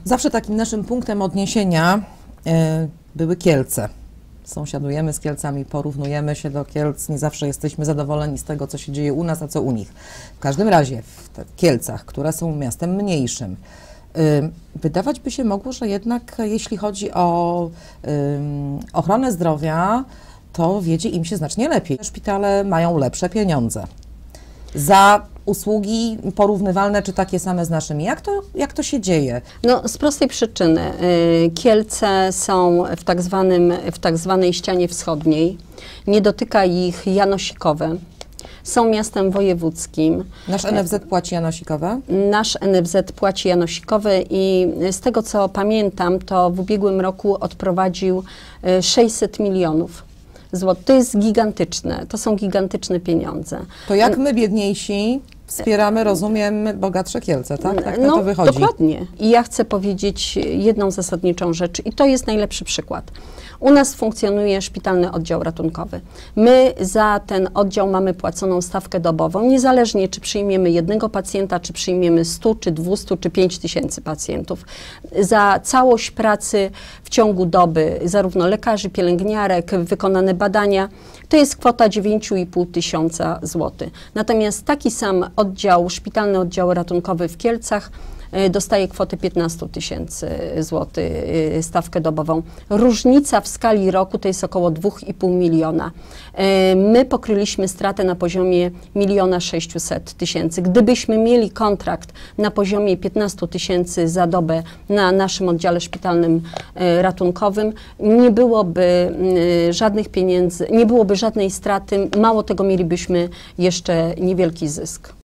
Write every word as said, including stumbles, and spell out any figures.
Zawsze takim naszym punktem odniesienia e, były Kielce. Sąsiadujemy z Kielcami, porównujemy się do Kielc, nie zawsze jesteśmy zadowoleni z tego, co się dzieje u nas, a co u nich. W każdym razie w Kielcach, które są miastem mniejszym, y, wydawać by się mogło, że jednak jeśli chodzi o y, ochronę zdrowia, to wiedzie im się znacznie lepiej. Szpitale mają lepsze pieniądze za usługi porównywalne czy takie same z naszymi. Jak to, jak to się dzieje? No, z prostej przyczyny. Kielce są w tak zwanym, w tak zwanej ścianie wschodniej. Nie dotyka ich janosikowe. Są miastem wojewódzkim. Nasz N F Z płaci janosikowe? Nasz N F Z płaci janosikowe i z tego, co pamiętam, to w ubiegłym roku odprowadził sześćset milionów złotych. To jest gigantyczne, to są gigantyczne pieniądze. To jak my, biedniejsi, wspieramy, rozumiem, bogatsze Kielce, tak? Tak na no, to wychodzi. Dokładnie. I ja chcę powiedzieć jedną zasadniczą rzecz i to jest najlepszy przykład. U nas funkcjonuje szpitalny oddział ratunkowy. My za ten oddział mamy płaconą stawkę dobową, niezależnie czy przyjmiemy jednego pacjenta, czy przyjmiemy stu, czy dwustu, czy pięć tysięcy pacjentów. Za całość pracy w ciągu doby, zarówno lekarzy, pielęgniarek, wykonane badania, to jest kwota dziewięć i pół tysiąca złotych. Natomiast taki sam oddział, szpitalny oddział ratunkowy w Kielcach dostaje kwotę piętnaście tysięcy złotych, stawkę dobową. Różnica w skali roku to jest około dwa i pół miliona. My pokryliśmy stratę na poziomie miliona sześciuset tysięcy. Gdybyśmy mieli kontrakt na poziomie piętnaście tysięcy za dobę na naszym oddziale szpitalnym ratunkowym, nie byłoby żadnych pieniędzy, nie byłoby żadnej straty, mało tego, mielibyśmy jeszcze niewielki zysk.